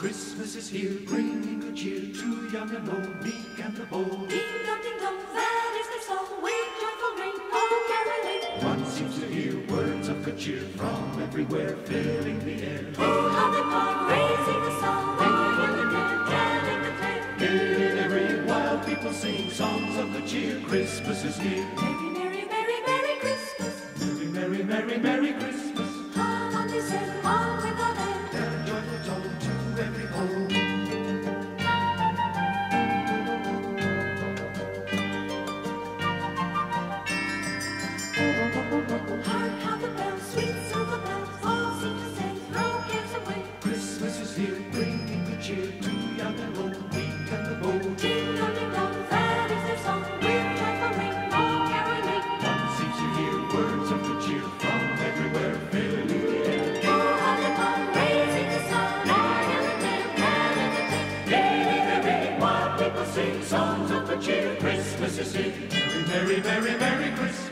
Christmas is here, bringing good cheer to young and old, meek and the bold. Ding dong, that is their song, with joyful ring, all caroling. One seems to hear words of good cheer from everywhere, filling the air. Oh, how they are raising the song, when you're young and young, telling the tale. Hey, every while people sing songs of good cheer. Christmas is here. Merry, merry, merry, merry Christmas. Merry, merry, merry, merry Christmas. On this end, on with the land. Tell a joyful tone to every home. Hark how the bells, sweet silver bells, all seem to say, throw cares away. Christmas is here, bringing good cheer to young and old, meek and the bold. Ding dong, that is their song, with joyful ring, all caroling. One seems to hear words of good cheer from everywhere, filling the air. Oh, how they are raising the song, all young and young, telling the tale. Hey, hey, while people sing songs of good cheer. Christmas is here. Merry, merry, merry, merry Christmas.